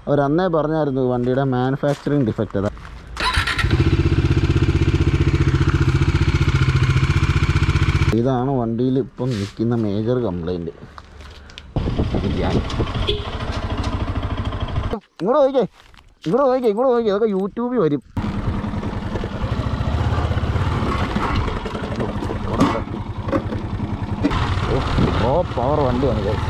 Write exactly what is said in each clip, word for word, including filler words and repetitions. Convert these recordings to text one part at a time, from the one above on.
അവരന്നേ പറഞ്ഞായിരുന്നു വണ്ടിയുടെ manufacturing defect. അതാ ഇതാണ് വണ്ടിയിൽ ഇപ്പം നിൽക്കുന്ന മേജർ കംപ്ലൈൻറ്റ്. ഇങ്ങോട്ട് നോക്കിക്കേ ഇങ്ങോട്ട് നോക്കിക്കേ ഇങ്ങോട്ട് നോക്കിക്കേ അതൊക്കെ യൂട്യൂബിൽ വരും. ഓ പവർ വണ്ടിയാണ് ഗൈസ്.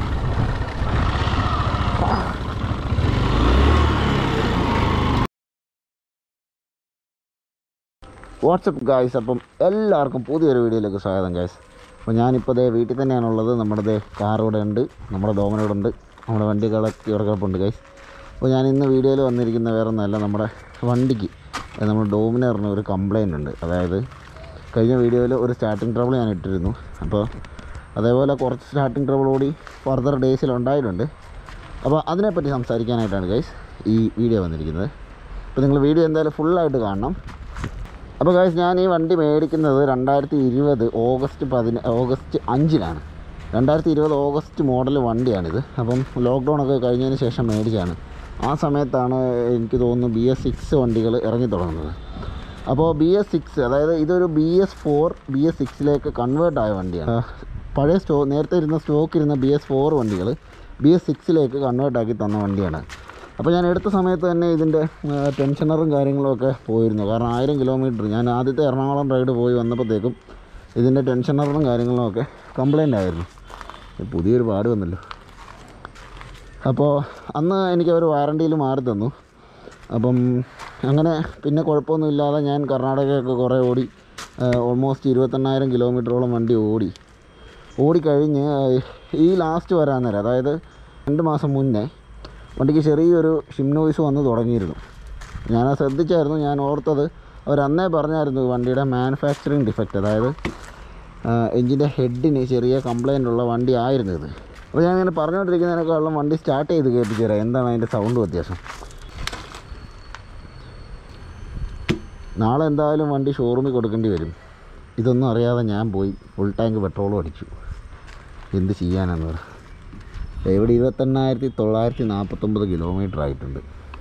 വാട്സപ്പ് ഗായ്സ്, അപ്പം എല്ലാവർക്കും പുതിയൊരു വീഡിയോയിലേക്ക് സ്വാഗതം ഗായ്സ്. അപ്പോൾ ഞാനിപ്പോൾ ദേ വീട്ടിൽ തന്നെയാണുള്ളത്. നമ്മുടെ ദേ കാർ ഇവിടെ ഉണ്ട്, നമ്മുടെ ഡോമിനർ ഉണ്ട്, നമ്മുടെ വണ്ടികളൊക്കെ ഇവിടെ കിടപ്പുണ്ട് ഗായ്സ്. അപ്പോൾ ഞാൻ ഇന്ന് വീഡിയോയിൽ വന്നിരിക്കുന്ന വേറെ ഒന്നുമല്ല, നമ്മുടെ വണ്ടിക്ക് നമ്മുടെ ഡോമിനറിന് ഒരു കംപ്ലയിൻ്റ് ഉണ്ട്. അതായത് കഴിഞ്ഞ വീഡിയോയിൽ ഒരു സ്റ്റാർട്ടിങ് ട്രബിൾ ഞാൻ ഇട്ടിരുന്നു. അപ്പോൾ അതേപോലെ കുറച്ച് സ്റ്റാർട്ടിങ് ട്രബിൾ കൂടി ഫർദർ ഡേയ്സിൽ ഉണ്ടായിട്ടുണ്ട്. അപ്പോൾ അതിനെപ്പറ്റി സംസാരിക്കാനായിട്ടാണ് ഗൈസ് ഈ വീഡിയോ വന്നിരിക്കുന്നത്. അപ്പോൾ നിങ്ങൾ വീഡിയോ എന്തായാലും ഫുള്ളായിട്ട് കാണണം. അപ്പോൾ ഗൈസ്, ഞാൻ ഈ വണ്ടി മേടിക്കുന്നത് രണ്ടായിരത്തി ഇരുപത് ഓഗസ്റ്റ് പതിന ഓഗസ്റ്റ് അഞ്ചിനാണ്. രണ്ടായിരത്തി ഇരുപത് ഓഗസ്റ്റ് മോഡൽ വണ്ടിയാണിത്. അപ്പം ലോക്ക്ഡൗണൊക്കെ കഴിഞ്ഞതിന് ശേഷം മേടിച്ചാണ്. ആ സമയത്താണ് എനിക്ക് തോന്നുന്നു ബി എസ് സിക്സ് വണ്ടികൾ ഇറങ്ങി തുടങ്ങുന്നത്. അപ്പോൾ ബി എസ് സിക്സ് അതായത് ഇതൊരു B S four B S സിക്സിലേക്ക് കൺവേർട്ട് ആയ വണ്ടിയാണ്. പഴയ സ്റ്റോ നേരത്തെ ഇരുന്ന സ്റ്റോക്ക് ഇരുന്ന ബി എസ് ഫോർ വണ്ടികൾ ബി എസ് സിക്സിലേക്ക് കൺവേർട്ടാക്കി തന്ന വണ്ടിയാണ്. അപ്പോൾ ഞാൻ എടുത്ത സമയത്ത് തന്നെ ഇതിൻ്റെ ടെൻഷനറും കാര്യങ്ങളുമൊക്കെ പോയിരുന്നു. കാരണം ആയിരം കിലോമീറ്റർ ഞാൻ ആദ്യത്തെ എറണാകുളം റൈഡ് പോയി വന്നപ്പോഴത്തേക്കും ഇതിൻ്റെ ടെൻഷനറും കാര്യങ്ങളുമൊക്കെ കംപ്ലൈൻ്റ് ആയിരുന്നു. പുതിയൊരു പാട് വന്നല്ലോ. അപ്പോൾ അന്ന് എനിക്കവർ വാറണ്ടിയിൽ മാറി തന്നു. അപ്പം അങ്ങനെ പിന്നെ കുഴപ്പമൊന്നുമില്ലാതെ ഞാൻ കർണാടകയൊക്കെ കുറേ ഓടി, ഓൾമോസ്റ്റ് ഇരുപത്തെണ്ണായിരം കിലോമീറ്ററോളം വണ്ടി ഓടി ഓടിക്കഴിഞ്ഞ് ഈ ലാസ്റ്റ് വരാൻ നേരം, അതായത് രണ്ട് മാസം മുന്നേ വണ്ടിക്ക് ചെറിയൊരു ഷിം നോയ്സ് വന്ന് തുടങ്ങിയിരുന്നു. ഞാനത് ശ്രദ്ധിച്ചായിരുന്നു. ഞാൻ ഓർത്തത് അവരന്നേ പറഞ്ഞായിരുന്നു വണ്ടിയുടെ മാനുഫാക്ചറിങ് ഡിഫക്റ്റ്, അതായത് എഞ്ചിൻ്റെ ഹെഡിന് ചെറിയ കംപ്ലയിൻ്റ് ഉള്ള വണ്ടി ആയിരുന്നു ഇത്. അപ്പോൾ ഞാൻ ഇങ്ങനെ പറഞ്ഞുകൊണ്ടിരിക്കുന്നതിനേക്കാളും വണ്ടി സ്റ്റാർട്ട് ചെയ്ത് കേൾപ്പിച്ചു തരാം എന്താണ് അതിൻ്റെ സൗണ്ട് വ്യത്യാസം. നാളെ എന്തായാലും വണ്ടി ഷോറൂമിൽ കൊടുക്കേണ്ടി വരും. ഇതൊന്നും അറിയാതെ ഞാൻ പോയി ഫുൾ ടാങ്ക് പെട്രോളും അടിച്ചു. എന്ത് ചെയ്യാനാണെന്ന് പറ. ഇവിടെ ഇരുപത്തെണ്ണായിരത്തി തൊള്ളായിരത്തി നാൽപ്പത്തൊമ്പത് കിലോമീറ്റർ ആയിട്ടുണ്ട്.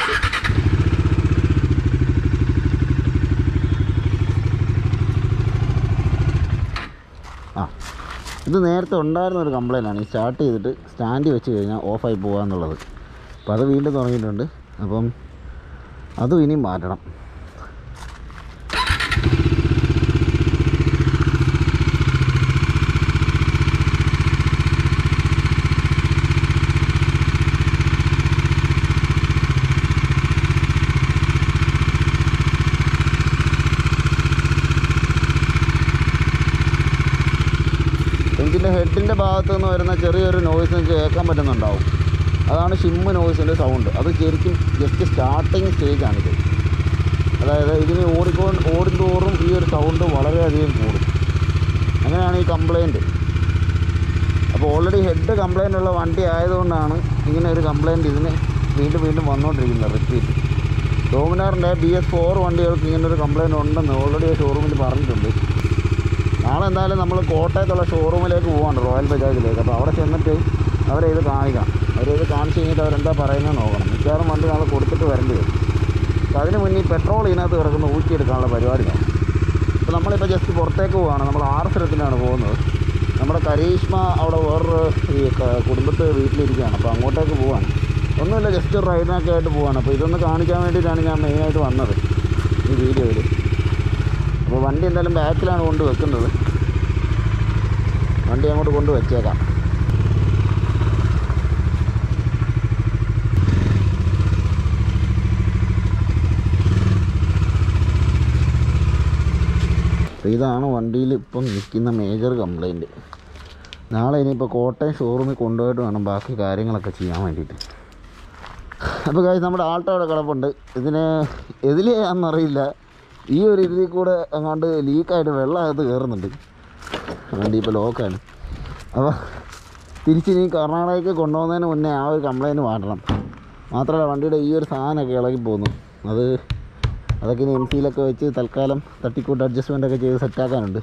ആ ഇത് നേരത്തെ ഉണ്ടായിരുന്ന ഒരു കംപ്ലയിൻ്റാണ്. ഈ സ്റ്റാർട്ട് ചെയ്തിട്ട് സ്റ്റാൻഡ് വെച്ച് കഴിഞ്ഞാൽ ഓഫായി പോകാമെന്നുള്ളത്. അപ്പോൾ അത് വീണ്ടും തുടങ്ങിയിട്ടുണ്ട്. അപ്പം അതും ഇനിയും മാറ്റണം. എഞ്ചിൻ്റെ ഹെഡിൻ്റെ ഭാഗത്തു നിന്ന് വരുന്ന ചെറിയൊരു നോയ്സ് നിങ്ങൾക്ക് കേൾക്കാൻ പറ്റുന്നുണ്ടാവും. അതാണ് ഷിമ്മ് നോയ്സിൻ്റെ സൗണ്ട്. അത് ശരിക്കും ജസ്റ്റ് സ്റ്റാർട്ടിങ് സ്റ്റേജാണിത്. അതായത് ഇതിന് ഓടിക്കൊണ്ട് ഓടുന്തോറും ഈ ഒരു സൗണ്ട് വളരെയധികം കൂടും. അങ്ങനെയാണ് ഈ കംപ്ലയിൻറ്റ്. അപ്പോൾ ഓൾറെഡി ഹെഡ് കംപ്ലയിൻ്റ് ഉള്ള വണ്ടി ആയതുകൊണ്ടാണ് ഇങ്ങനെ ഒരു കംപ്ലയിൻറ്റ് ഇതിന് വീണ്ടും വീണ്ടും വന്നുകൊണ്ടിരിക്കുന്നത്, റിപ്പീറ്റ്. ഡോമിനാറിൻ്റെ ബി എസ് ഫോർ വണ്ടികൾക്ക് ഇങ്ങനൊരു കംപ്ലയിൻറ്റ് ഉണ്ടെന്ന് ഓൾറെഡി ഷോറൂമിൽ പറഞ്ഞിട്ടുണ്ട്. നാളെ എന്തായാലും നമ്മൾ കോട്ടയത്തുള്ള ഷോറൂമിലേക്ക് പോകാണ്ട്, റോയൽ ബജാജിലേക്ക്. അപ്പോൾ അവിടെ ചെന്നിട്ട് അവരെ ഇത് കാണിക്കാം. അവരിത് കാണിച്ച് കഴിഞ്ഞിട്ട് അവരെന്താ പറയുന്നത് നോക്കണം. മിക്കവാറും വണ്ടി നാളെ കൊടുത്തിട്ട് വരേണ്ടി വരും. അപ്പോൾ അതിന് മുന്നേ ഈ പെട്രോൾ ഇതിനകത്ത് കിടക്കുന്ന ഊറ്റിയെടുക്കാനുള്ള പരിപാടിയാണ്. അപ്പോൾ നമ്മളിപ്പോൾ ജസ്റ്റ് പുറത്തേക്ക് പോവുകയാണ്. നമ്മൾ ആർസരത്തിനാണ് പോകുന്നത്. നമ്മുടെ കരീഷ്മ അവിടെ വേറൊരു ഈ കുടുംബത്ത് വീട്ടിലിരിക്കുകയാണ്. അപ്പോൾ അങ്ങോട്ടേക്ക് പോവാണ്. ഒന്നുമില്ല, ജസ്റ്റ് ഒരു റൈഡിനൊക്കെ ആയിട്ട് പോവാണ്. അപ്പോൾ ഇതൊന്ന് കാണിക്കാൻ വേണ്ടിയിട്ടാണ് ഞാൻ മെയിനായിട്ട് വന്നത് ഈ വീഡിയോയിൽ. അപ്പോൾ വണ്ടി എന്തായാലും ബാക്കിലാണ് കൊണ്ട് വെക്കുന്നത്. വണ്ടി അങ്ങോട്ട് കൊണ്ട് വെച്ചേക്കാം. ഇതാണ് വണ്ടിയിൽ ഇപ്പം നിൽക്കുന്ന മേജർ കംപ്ലയിൻറ്റ്. നാളെ ഇനിയിപ്പോൾ കോട്ടയം ഷോറൂമിൽ കൊണ്ടുപോയിട്ട് വേണം ബാക്കി കാര്യങ്ങളൊക്കെ ചെയ്യാൻ വേണ്ടിയിട്ട്. അപ്പോൾ കാര്യം നമ്മുടെ ആൾട്ടോ അവിടെ കിടപ്പുണ്ട്. ഇതിന് എതിലെയാണെന്നറിയില്ല, ഈ ഒരു ഇതിൽ കൂടെ അങ്ങോട്ട് ലീക്കായിട്ട് വെള്ളമകത്ത് കയറുന്നുണ്ട്. വണ്ടി ഇപ്പോൾ ലോക്കാണ്. അപ്പോൾ തിരിച്ചിനി കർണാടകയ്ക്ക് കൊണ്ടുപോകുന്നതിന് മുന്നേ ആ ഒരു കംപ്ലയിൻറ്റ് മാറ്റണം. മാത്രമല്ല വണ്ടിയുടെ ഈ ഒരു സാധനമൊക്കെ ഇളകി പോകുന്നു. അത് അതൊക്കെ ഇനി എം സിയിലൊക്കെ വെച്ച് തൽക്കാലം തട്ടിക്കൂട്ട് അഡ്ജസ്റ്റ്മെൻറ്റൊക്കെ ചെയ്ത് സെറ്റാക്കാനുണ്ട്.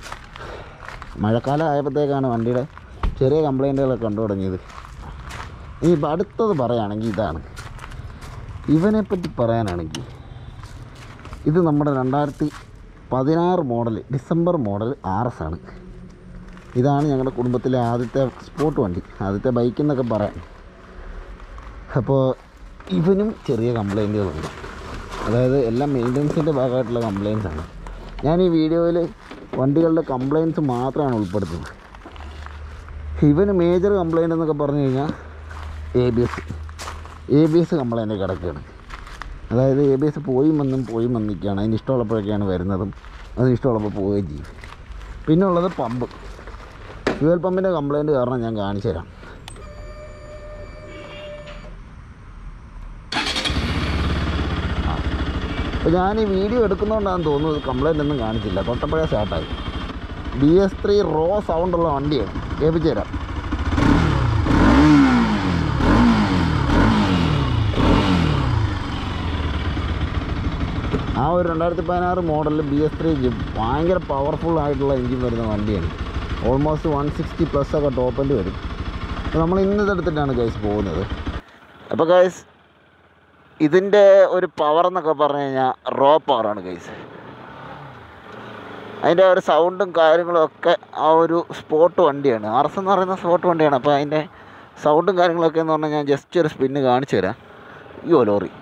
മഴക്കാലം ആയപ്പോഴത്തേക്കാണ് വണ്ടിയുടെ ചെറിയ കംപ്ലയിൻറ്റുകളൊക്കെ കണ്ടു തുടങ്ങിയത്. ഇനിയിപ്പോൾ അടുത്തത് പറയുകയാണെങ്കിൽ ഇതാണ്. ഇവനെപ്പറ്റി പറയാനാണെങ്കിൽ ഇത് നമ്മുടെ രണ്ടായിരത്തി പതിനാറ് model December model R S ആണ്. ഇതാണ് ഞങ്ങളുടെ കുടുംബത്തിലെ ആദ്യത്തെ സ്പോർട്ട് വണ്ടി, ആദ്യത്തെ ബൈക്ക് എന്നൊക്കെ പറയാം. അപ്പോൾ ഇവനും ചെറിയ കംപ്ലൈൻറ്റുകളുണ്ട്. അതായത് എല്ലാം മെയിൻ്റനൻസിൻ്റെ ഭാഗമായിട്ടുള്ള കംപ്ലയിൻസ് ആണ്. ഞാൻ ഈ വീഡിയോയിൽ വണ്ടികളുടെ കംപ്ലയിൻസ് മാത്രമാണ് ഉൾപ്പെടുത്തുന്നത്. ഇവന് മേജർ കംപ്ലയിൻ്റ് എന്നൊക്കെ പറഞ്ഞു കഴിഞ്ഞാൽ A B S A B S complaint കിടക്കുകയാണ്. അതായത് എ ബി എസ് പോയി വന്നും പോയി വന്നിരിക്കുകയാണ്. അതിന് ഇഷ്ടമുള്ളപ്പോഴൊക്കെയാണ് വരുന്നതും അതിന് ഇഷ്ടമുള്ളപ്പോൾ പോവുകയും ചെയ്യും. പിന്നെ ഉള്ളത് പമ്പ്, ഫ്യൂവൽ പമ്പിൻ്റെ കംപ്ലയിൻറ്റ് കാരണം ഞാൻ കാണിച്ചു തരാം. അപ്പോൾ ഞാൻ ഈ വീഡിയോ എടുക്കുന്നതുകൊണ്ടാണെന്ന് തോന്നുന്നത് കംപ്ലയിൻ്റ് ഒന്നും കാണിച്ചില്ല. തൊട്ടപ്പോഴേ സ്റ്റാർട്ടായി. ബി എസ് ത്രീ റോ സൗണ്ടുള്ള വണ്ടിയാണ്, കേൾപ്പിച്ചു തരാം. ആ ഒരു രണ്ടായിരത്തി പതിനാറ് മോഡലിൽ ബി എസ് ത്രീ ഭയങ്കര പവർഫുൾ ആയിട്ടുള്ള എൻജിൻ വരുന്ന വണ്ടിയാണ്. ഓൾമോസ്റ്റ് വൺ സിക്സ്റ്റി പ്ലസ് ഒക്കെ ടോപ്പ് എൻഡ് വരും. അപ്പോൾ നമ്മൾ ഇന്നതെടുത്തിട്ടാണ് ഗൈസ് പോകുന്നത്. അപ്പോൾ ഗൈസ് ഇതിൻ്റെ ഒരു പവർ എന്നൊക്കെ പറഞ്ഞു കഴിഞ്ഞാൽ റോ പവറാണ് ഗൈസ്. അതിൻ്റെ ഒരു സൗണ്ടും കാര്യങ്ങളും ഒക്കെ ആ ഒരു സ്പോർട്ട് വണ്ടിയാണ്. ആർ എസ് എന്ന് പറയുന്ന സ്പോർട്ട് വണ്ടിയാണ്. അപ്പോൾ അതിൻ്റെ സൗണ്ടും കാര്യങ്ങളൊക്കെ എന്ന് പറഞ്ഞാൽ ഞാൻ ജസ്റ്റ് ഒരു സ്പിന്ന് കാണിച്ചു തരാം. അയ്യോ ലോറി.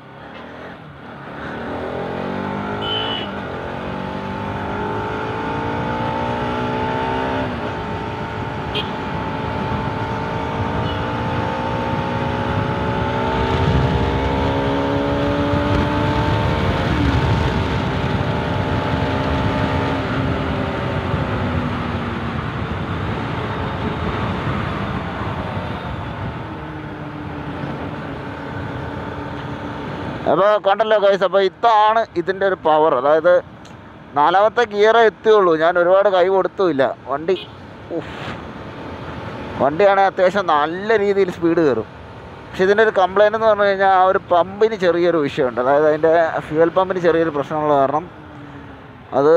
അപ്പോൾ കണ്ടല്ലോ ഗൈസ്. അപ്പോൾ ഇതാണ് ഇതിൻ്റെ ഒരു പവർ. അതായത് നാലാമത്തെ ഗിയറേ എത്തിയുള്ളൂ. ഞാൻ ഒരുപാട് കൈ കൊടുത്തുമില്ല. വണ്ടി വണ്ടിയാണെങ്കിൽ അത്യാവശ്യം നല്ല രീതിയിൽ സ്പീഡ് കയറും. പക്ഷെ ഇതിൻ്റെ ഒരു കംപ്ലയിൻ്റ് എന്ന് പറഞ്ഞു കഴിഞ്ഞാൽ ആ ഒരു പമ്പിന് ചെറിയൊരു വിഷയമുണ്ട്. അതായത് അതിൻ്റെ ഫ്യൂവൽ പമ്പിന് ചെറിയൊരു പ്രശ്നമുള്ള കാരണം അത്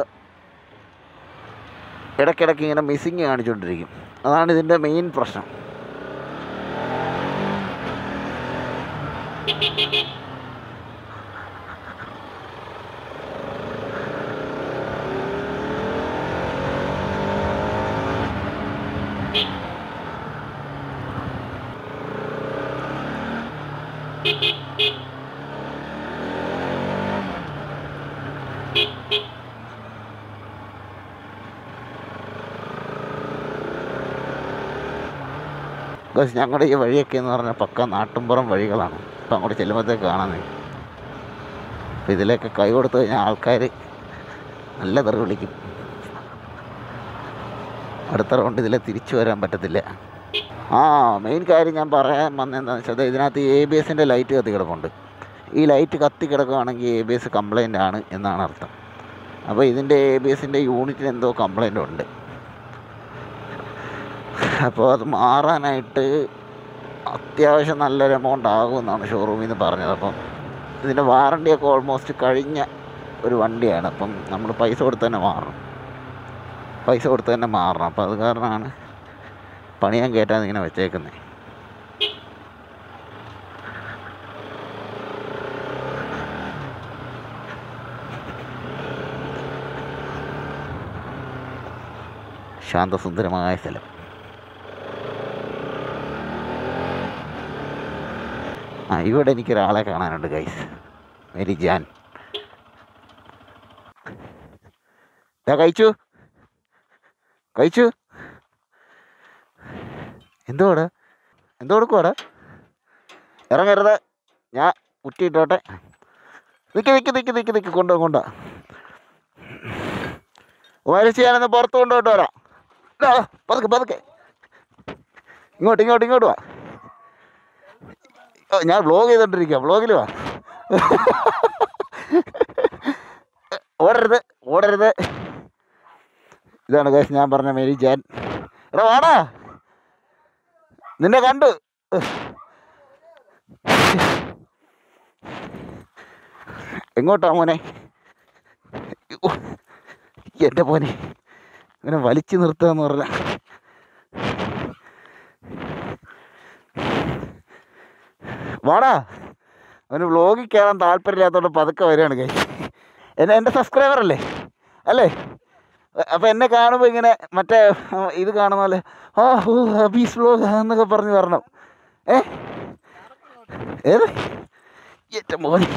ഇടയ്ക്കിടയ്ക്ക് ഇങ്ങനെ മിസ്സിങ് കാണിച്ചുകൊണ്ടിരിക്കും. അതാണ് ഇതിൻ്റെ മെയിൻ പ്രശ്നം. ബസ് ഞങ്ങളുടെ ഈ വഴിയൊക്കെ എന്ന് പറഞ്ഞാൽ പക്ക നാട്ടുംപുറം വഴികളാണ്. അപ്പം അങ്ങോട്ട് ചെല്ലുമ്പോഴത്തേക്ക് കാണാൻ. അപ്പം ഇതിലേക്ക് കൈ കൊടുത്തു കഴിഞ്ഞാൽ ആൾക്കാർ നല്ല തെറി വിളിക്കും. അടുത്ത റൗണ്ട് ഇതിലെ തിരിച്ചു വരാൻ പറ്റത്തില്ല. ആ മെയിൻ കാര്യം ഞാൻ പറയാൻ വന്നതെന്താണെന്ന് വെച്ചാൽ ഇതിനകത്ത് എ ബി എസിൻ്റെ ലൈറ്റ് കത്തി കിടപ്പുണ്ട്. ഈ ലൈറ്റ് കത്തി കിടക്കുകയാണെങ്കിൽ എ ബി എസ് കംപ്ലൈൻ്റ് ആണ് എന്നാണ് അർത്ഥം. അപ്പോൾ ഇതിൻ്റെ എ ബി എസിൻ്റെ യൂണിറ്റിന് എന്തോ കംപ്ലൈൻ്റ് ഉണ്ട്. അപ്പോൾ അത് മാറാനായിട്ട് അത്യാവശ്യം നല്ലൊരു എമൗണ്ട് ആകുമെന്നാണ് ഷോറൂമിൽ നിന്ന് പറഞ്ഞത്. അപ്പം ഇതിൻ്റെ വാറണ്ടിയൊക്കെ ഓൾമോസ്റ്റ് കഴിഞ്ഞ ഒരു വണ്ടിയാണ്. അപ്പം നമ്മൾ പൈസ കൊടുത്ത് തന്നെ മാറണം പൈസ കൊടുത്ത് തന്നെ മാറണം അപ്പം അത് കാരണമാണ് പണിയാൻ കയറ്റാൻ ഇങ്ങനെ വെച്ചേക്കുന്നത്. ശാന്തസുന്ദരമായ സ്ഥലം. ആ ഇവിടെ എനിക്കൊരാളെ കാണാനുണ്ട് ഗൈസ്. മേരി ജാൻ. ഞാൻ കഴിച്ചു കഴിച്ചു എന്തോടാ എന്തോ കൊടുക്കുവാടാ? ഇറങ്ങരുത്, ഞാൻ കുറ്റിയിട്ടോട്ടെ. നിൽക്ക് നിൽക്ക് നിൽക്ക് നിൽക്ക് നിൽക്ക് കൊണ്ടോ കൊണ്ടോ വലിച്ച് ഞാനൊന്ന് പുറത്ത് കൊണ്ടുപോയിട്ട് വരാം. പതുക്കെ പതുക്കെ ഇങ്ങോട്ട് ഇങ്ങോട്ട് ഇങ്ങോട്ട് വാ. ഞാൻ വ്ളോഗ് ചെയ്തോണ്ടിരിക്കുക, വ്ളോഗിൽ വാ. ഓടരുത് ഓടരുത്. ഇതാണ് ഗൈസ് ഞാൻ പറഞ്ഞ മേരി ജാൻ. എടാ വാടാ, നിന്നെ കണ്ടു. എങ്ങോട്ടാ മോനെ? എൻ്റെ മോനെ ഇങ്ങനെ വലിച്ചു നിർത്തുക എന്ന് പറഞ്ഞാൽ വാടാ. അവന് വ്ളോഗിൽ കയറാൻ താല്പര്യമില്ലാത്തതുകൊണ്ട് പതുക്കെ വരികയാണ് കൈ. എന്നെ എൻ്റെ സബ്സ്ക്രൈബർ അല്ലേ അല്ലേ? അപ്പോൾ എന്നെ കാണുമ്പോൾ ഇങ്ങനെ മറ്റേ ഇത് കാണുന്ന പോലെ ആ ഓ ഹബീസ് വ്ളോഗ് എന്നൊക്കെ പറഞ്ഞ് വരണം. ഏ ഏത് ഏറ്റവും മോനെ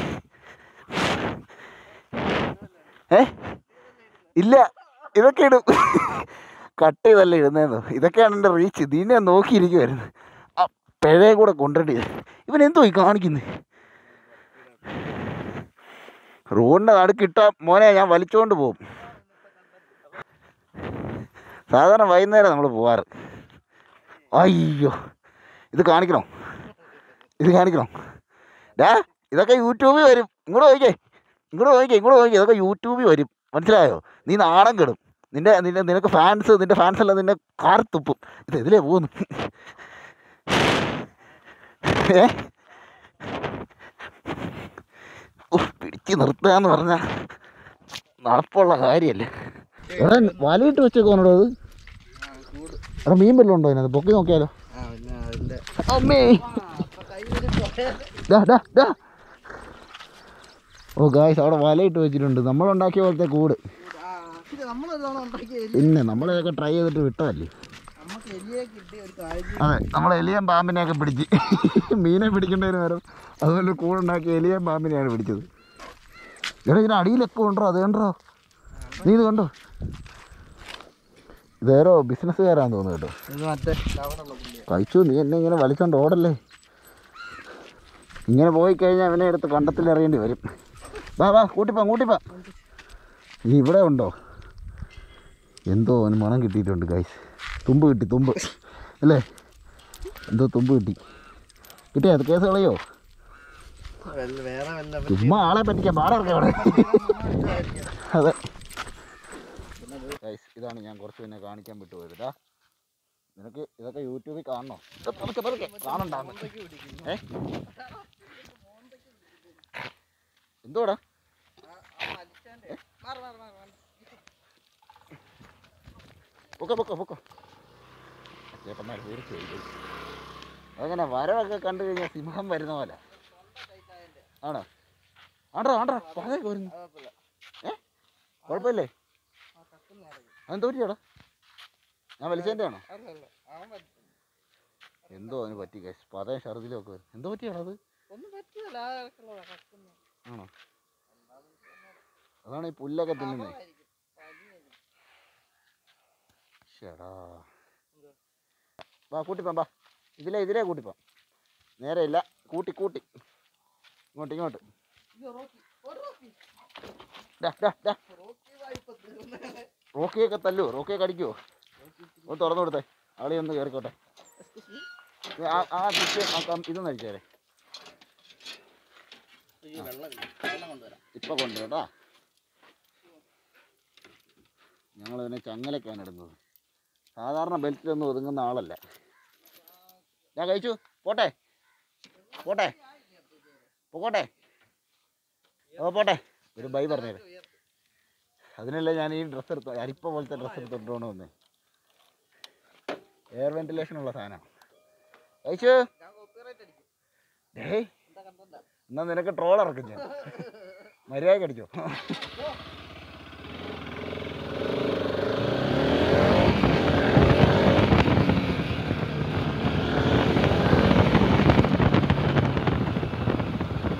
ഏ ഇല്ല, ഇതൊക്കെ ഇടും. കട്ട് ചെയ്തല്ലേ ഇടുന്നതെന്നോ. ഇതൊക്കെയാണ് എൻ്റെ റീച്ച്. ഇതിനെ നോക്കിയിരിക്കുമായിരുന്നു. ആ പിഴയെ കൂടെ കൊണ്ടിട്ട് ഇവൻ എന്തോ ഈ കാണിക്കുന്നത്. റോഡിൻ്റെ നടുക്കിട്ട മോനെ ഞാൻ വലിച്ചുകൊണ്ട് പോകും. സാധാരണ വൈകുന്നേരം നമ്മൾ പോവാറ്. അയ്യോ ഇത് കാണിക്കണോ, ഇത് കാണിക്കണോ? ഡാ ഇതൊക്കെ യൂട്യൂബിൽ വരും. ഇങ്ങോട്ട് നോക്കിക്കേ, ഇങ്ങോട്ട് നോക്കിക്കേ, ഇങ്ങോട്ട് നോക്കിക്കേ. ഇതൊക്കെ യൂട്യൂബിൽ വരും, മനസ്സിലായോ? നീ നാണം കെടും. നിൻ്റെ നിൻ്റെ നിനക്ക് ഫാൻസ് നിൻ്റെ ഫാൻസ് എല്ലാം നിന്നെ കാർ തുപ്പും. ഇത് ഇതിലേ പോകുന്നു. ഏ പിടിച്ച് നിർത്തുക എന്ന് പറഞ്ഞാൽ നടപ്പുള്ള കാര്യമല്ലേ. എടാ വലയിട്ട് വെച്ചേക്കോനോടോ അത്. എടാ മീൻ വല്ലതും ഉണ്ടോ അതിനകത്ത്? പൊക്കി നോക്കിയാലോ. അമ്മേ ഓ ഗായ്സ്, അവിടെ വലയിട്ട് വെച്ചിട്ടുണ്ട്. നമ്മളുണ്ടാക്കിയ പോലത്തെ കൂട്. പിന്നെ നമ്മളെയൊക്കെ ട്രൈ ചെയ്തിട്ട് വിട്ടതല്ലേ. അതെ, നമ്മൾ എലിയും പാമ്പിനെയൊക്കെ പിടിച്ച് മീനെ പിടിക്കേണ്ടതിന് നേരം അതുപോലെ കൂടുണ്ടാക്കി എലിയും പാമ്പിനെയാണ് പിടിച്ചത്. ഇവിടെ ഇതിന് അടിയിലൊക്കെ ഉണ്ടോ? അത് കണ്ടോ? നീ ഇത് കണ്ടോ? ഇതേരോ ബിസിനസ്സുകാരാന്ന് തോന്നുന്നു കേട്ടോ. കഴിച്ചു. നീ എന്നെ ഇങ്ങനെ വലിച്ചോണ്ട് ഓടല്ലേ. ഇങ്ങനെ പോയി കഴിഞ്ഞാൽ അവനെ എടുത്ത് കണ്ടത്തിൽ എറിയേണ്ടി വരും. വാ വാ കൂട്ടിപ്പാ കൂട്ടിപ്പാ. നീ ഇവിടെ ഉണ്ടോ? എന്തോ അവന് മണം കിട്ടിയിട്ടുണ്ട് ഗൈസ്. തുമ്പ് കിട്ടി, തുമ്പ് അല്ലേ? എന്തോ തുമ്പ് കിട്ടി. കിട്ടിയോ? അത് കേസ് കളയോ? ചുമ്മാ ആളെ പറ്റിക്കാൻ പാടിറക്കാം അവിടെ. അതെ ഗൈസ്, ഇതാണ് ഞാൻ കുറച്ച് പിന്നെ കാണിക്കാൻ വിട്ടുപോയത്. കേട്ടാ നിനക്ക് ഇതൊക്കെ യൂട്യൂബിൽ കാണണോ? കാണണ്ടാന്ന് ഏ എന്തോടാ? പൊക്കോ പൊക്കോ പൊക്കോ. ചേട്ടന്മാർ തീർച്ചയായും അതങ്ങനെ വരവൊക്കെ കണ്ടു കഴിഞ്ഞാൽ സിംഹം വരുന്ന പോലെ ആണോ? ആണ്ടോ ആണ്ടോ പതയൊക്കെ വരുന്നു. ഏ കുഴപ്പമില്ലേ? അതെന്തോ പറ്റിയാടാ? ഞാൻ വലിച്ചതിൻ്റെ ആണോ? എന്തോ അതിന് പറ്റി കേസ്. പതയും ഛർദിലും ഒക്കെ വരും. എന്തോ പറ്റിയാടാ അത്? ആണോ? അതാണ് ഈ പുല്ലൊക്കെ തിന്നുന്നത്. ചേടാ വാ കൂട്ടിപ്പാ. ബാ ഇതിലേ ഇതിലേ കൂട്ടിപ്പാ. നേരെ ഇല്ല, കൂട്ടി കൂട്ടി ഇങ്ങോട്ട് ഇങ്ങോട്ട്. റോക്കിയൊക്കെ തല്ലുവോ? റോക്കിയൊക്കെ അടിക്കുവോ? ഒന്ന് തുറന്നു കൊടുത്തേ, ആളി ഒന്ന് കയറിക്കോട്ടെ. ആ ഇതൊന്നും അടിച്ചേരെ. ഇപ്പൊ കൊണ്ടുവരാ. ഞങ്ങളിതിനെ ചങ്ങലൊക്കെയാണ് ഇടുന്നത്. സാധാരണ ബെൽറ്റിലൊന്നും ഒതുങ്ങുന്ന ആളല്ല. ഞാൻ കഴിച്ചു. പോട്ടെ പോട്ടെ പോട്ടെ ഓ പോട്ടെ. ഒരു ബൈ പറഞ്ഞേരെ. അതിനല്ലേ ഞാൻ ഈ ഡ്രസ്സ് എടുത്തു, അരിപ്പ പോലത്തെ ഡ്രസ്സ് എടുത്തോണ്ട് വന്നേ. എയർ വെന്റിലേഷൻ ഉള്ള സാധനമാണ്. കഴിച്ചു. ഏയ് എന്നാ നിനക്ക് ട്രോൾ ഇറക്കും ഞാൻ. മര്യാദയ്ക്ക് അടിച്ചോ.